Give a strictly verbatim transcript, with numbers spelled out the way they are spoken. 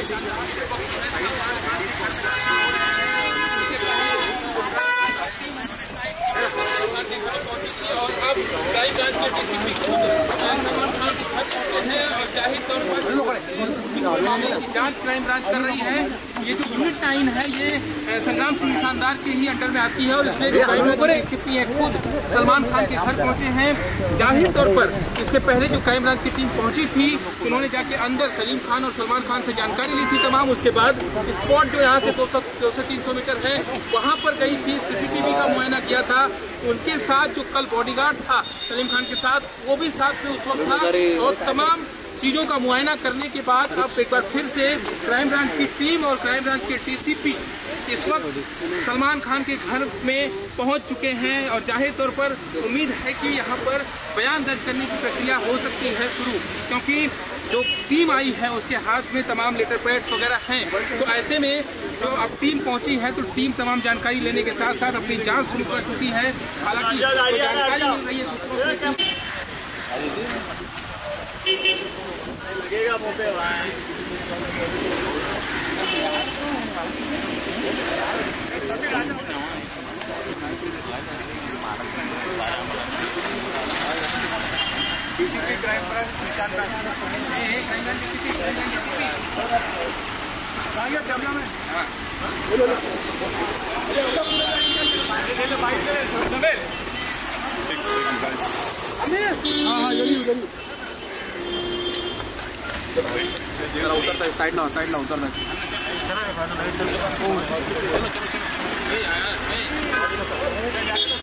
और अब crime branch के डीसीपी खुद सलमान खान के घर पहुंचे हैं और जाहिर तौर पर मामले की जांच क्राइम ब्रांच कर रही है। ये जो यूनिट नाइन है ये संग्राम सिंह शानदार के ही अंडर में आती है और इसलिए जो क्राइम ब्रांच के डीसीपी है खुद सलमान खान के घर पहुंचे हैं। जाहिर तौर पर इससे पहले जो क्राइम ब्रांच की टीम पहुंची थी उन्होंने जाके अंदर सलीम खान और सलमान खान से जानकारी ली थी तमाम। उसके बाद स्पॉट जो यहाँ से दो सौ दो से तीन सौ मीटर है वहाँ पर गई थी, सीसीटीवी का मुआयना किया था। उनके साथ जो कल बॉडीगार्ड था सलीम खान के साथ वो भी साथ से उस वक्त था और तमाम चीजों का मुआयना करने के बाद अब एक बार फिर से क्राइम ब्रांच की टीम और क्राइम ब्रांच के डीसीपी इस वक्त सलमान खान के घर में पहुंच चुके हैं और जाहिर तौर पर उम्मीद है कि यहां पर बयान दर्ज करने की प्रक्रिया हो सकती है शुरू, क्योंकि जो टीम आई है उसके हाथ में तमाम लेटर पैड्स वगैरह हैं। तो ऐसे में जो अब टीम पहुंची है तो टीम तमाम जानकारी लेने के साथ साथ अपनी जांच शुरू कर चुकी है। हालांकि तो जानकारी मिल रही है सूत्रों से डीसीपी क्राइम ब्रांच निशान crime branch DCP crime branch DCP आगे कैमरा में हां बोलो लो ले ले बाइक ले जमेल हां हां यही यही जरा उतरता है, साइड ना साइड ना उतरता है। चलो चलो चलो ए आया ए